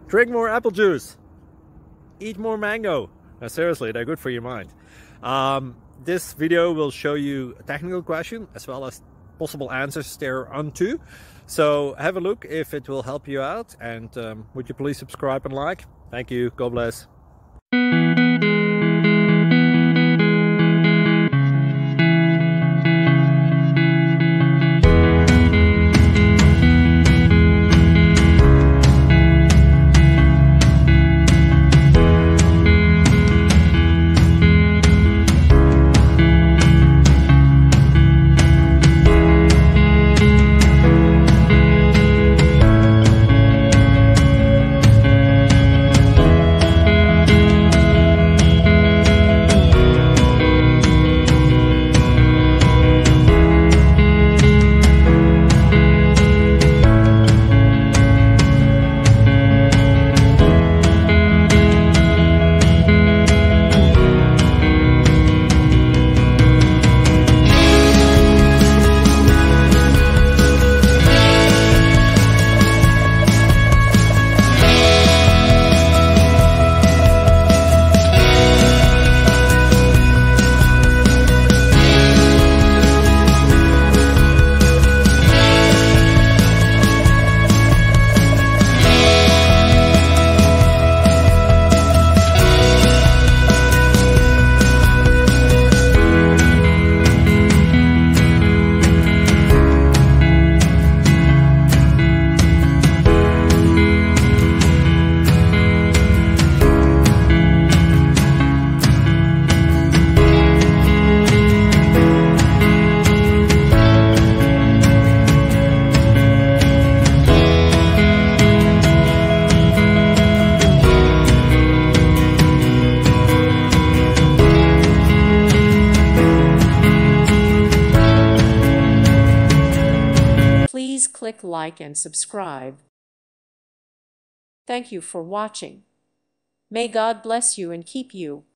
Drink more apple juice. Eat more mango. Now, seriously, they're good for your mind. This video will show you a technical question as well as possible answers thereunto. So have a look if it will help you out, and would you please subscribe and like? Thank you. God bless. Please click like and subscribe. Thank you for watching. May God bless you and keep you.